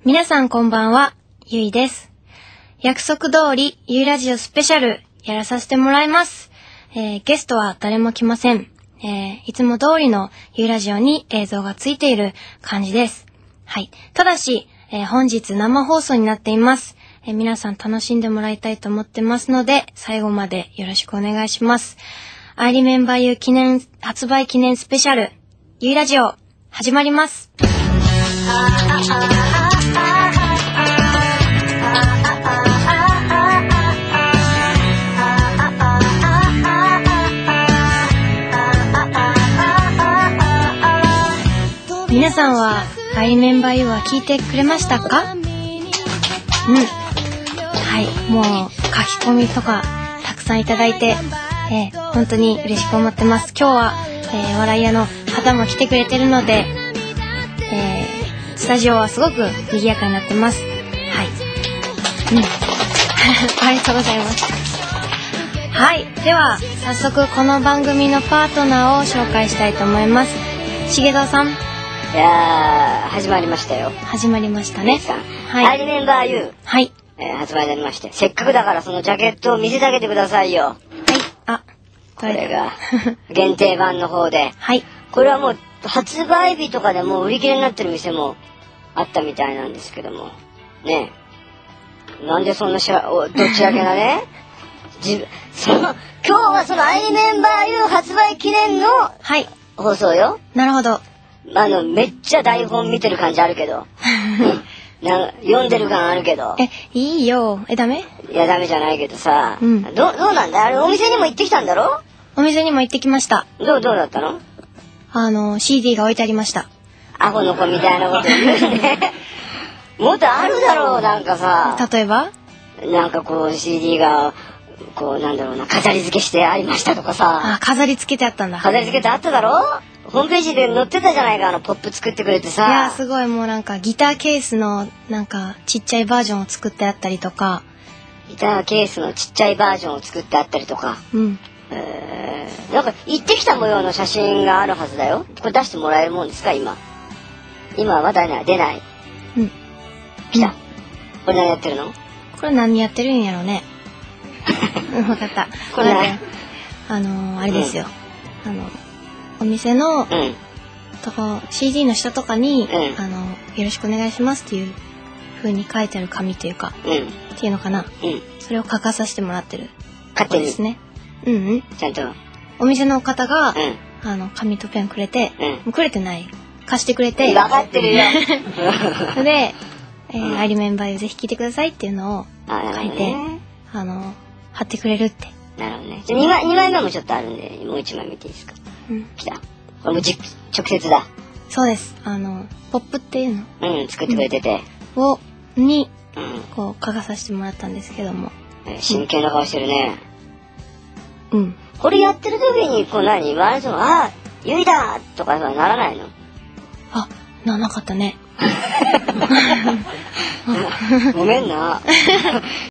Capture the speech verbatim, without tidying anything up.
皆さんこんばんは、ゆいです。約束通り、ゆいラジオスペシャルやらさせてもらいます。えー、ゲストは誰も来ません。えー、いつも通りのゆいラジオに映像がついている感じです。はい。ただし、えー、本日生放送になっています。えー、皆さん楽しんでもらいたいと思ってますので、最後までよろしくお願いします。I Remember You 記念、発売記念スペシャル、ゆいラジオ、始まります。皆さんは I Remember You は聞いてくれましたか？うん。はい、もう書き込みとかたくさんいただいて、えー、本当に嬉しく思ってます。今日は、えー、笑い屋の方も来てくれてるので、えー、スタジオはすごく賑やかになってます。はい。うん。ありがとうございます。はい。では、早速この番組のパートナーを紹介したいと思います。しげぞうさん。 いやー、始まりましたよ。 始まりましたね。 はい。I Remember You。 はい。 えー、発売になりまして、せっかくだからそのジャケットを見せてあげてくださいよ。 はい。あ、 これが限定版の方で。 はい。 これはもう発売日とかでもう売り切れになってる店もあったみたいなんですけども。ねえ。なんでそんなしゃ、どっちだけなね。自分、その、今日はその I Remember You 発売記念のはい。 放送よ。 なるほど。 あの、めっちゃ台本見てる感じあるけど。な読んでる感あるけど。 え、いいよ。え、ダメ？ いや、ダメじゃないけどさ。 うん。 ど、どうなんだあれ、お店にも行ってきたんだろ？ お店にも行ってきました。 どう、どうだったの？ あの、シーディー が置いてありました。 アホの子みたいなこと言うね。もっとあるだろう、なんかさ。 例えば？ なんかこう シーディー が、こうなんだろうな、飾り付けしてありましたとかさ。 あ、飾り付けてあったんだ。 飾り付けてあっただろ？ホームページで載ってたじゃないか、あのポップ作ってくれてさ。 いやすごい、もうなんかギターケースのなんかちっちゃいバージョンを作ってあったりとか、 ギターケースのちっちゃいバージョンを作ってあったりとか。 うん。 えー、なんか行ってきた模様の写真があるはずだよ。これ出してもらえるもんですか今？今は出ない、出ない。 うん。 来た。これ何やってるの？ これ何やってるんやろね。うん、分かった。 これね、 あのー、あれですよ。うん、あのお店の、うん、とこ シーディー の下とかに、うん、あのよろしくお願いしますっていう風に書いてある紙というか、うん、っていうのかな、うん、それを書かさせてもらってる勝手にですね。うんうん。 ちゃんとお店の方が、うん、あの紙とペンくれて、うん、もうくれてない貸してくれて、 分かってるよ。 で、えーうん、I Remember You ぜひ聞いてくださいっていうのを書いて、あ、あの貼ってくれるって。 なるほどね。じゃあにまい、にまいめもちょっとあるんで、もういちまい見ていいですか？うん。来た。これもじ直接だ。 そうです。あのポップっていうの、 うん、作ってくれてて、 うん、をに、うん、こう書かさせてもらったんですけども、 えー、真剣な顔してるね。 うん。 これやってる時にこう何、周りの人あ、ゆいだとかはならないの？ あ、ならなかったね。 ごめんな。